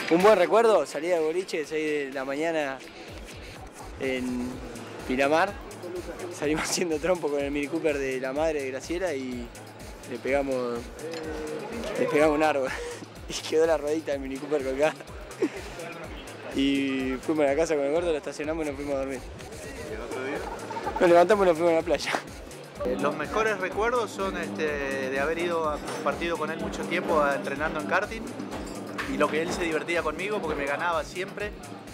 Un buen recuerdo, salía de boliche, 6 de la mañana en Pinamar. Salimos haciendo trompo con el Mini Cooper de la madre de Graciela y le pegamos un árbol. Y quedó la ruedita del Mini Cooper colgada. Y fuimos a la casa con el gordo, lo estacionamos y nos fuimos a dormir. ¿Y el otro día? Nos levantamos y nos fuimos a la playa. Los mejores recuerdos son de haber ido a compartido con él mucho tiempo entrenando en karting y lo que él se divertía conmigo porque me ganaba siempre.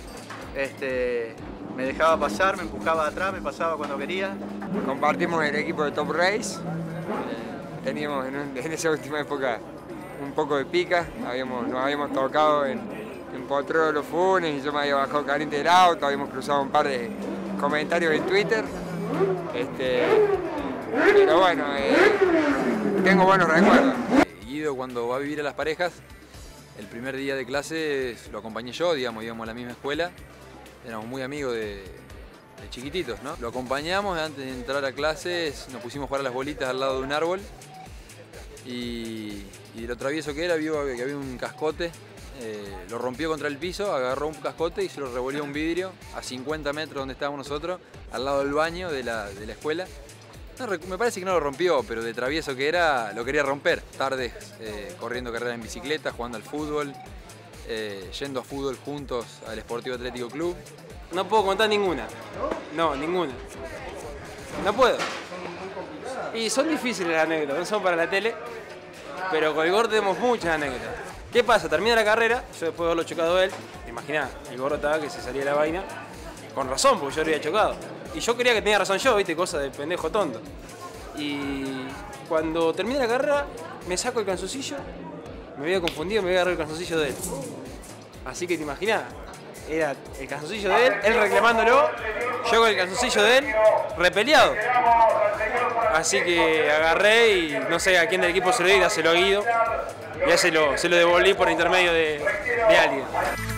Me dejaba pasar, me empujaba atrás, me pasaba cuando quería. Compartimos el equipo de Top Race. Teníamos en esa última época un poco de pica. Nos habíamos tocado en Potrero de los Funes y yo me había bajado caliente del auto. Habíamos cruzado un par de comentarios en Twitter. Pero bueno, tengo buenos recuerdos. Guido, cuando va a vivir a Las Parejas, el primer día de clases lo acompañé yo, digamos, íbamos a la misma escuela. Éramos muy amigos de chiquititos, ¿no? Lo acompañamos antes de entrar a clases, nos pusimos a jugar a las bolitas al lado de un árbol y lo travieso que era, vio que había un cascote, lo rompió contra el piso, agarró un cascote y se lo revolvió a un vidrio a 50 metros donde estábamos nosotros, al lado del baño de la escuela. No, me parece que no lo rompió, pero de travieso que era, lo quería romper. Tardes corriendo carreras en bicicleta, jugando al fútbol, yendo a fútbol juntos al Sportivo Atlético Club. No puedo contar ninguna. No, ninguna. No puedo. Y son difíciles las anécdotas, no son para la tele, pero con el gordo tenemos muchas anécdotas. ¿Qué pasa? Termina la carrera, yo después de haberlo chocado a él, imaginá, el gordo estaba que se salía la vaina, con razón, porque yo lo había chocado. Y yo creía que tenía razón yo, viste, cosa de pendejo tonto. Y cuando termina la carrera, me saco el calzoncillo, me había confundido, me había agarrado el calzoncillo de él. Así que te imaginás, era el calzoncillo de él reclamándolo, yo con el calzoncillo de él, repeleado. Así que agarré y no sé a quién del equipo se lo di, se lo a Guido. Y ya se lo devolví por intermedio de alguien.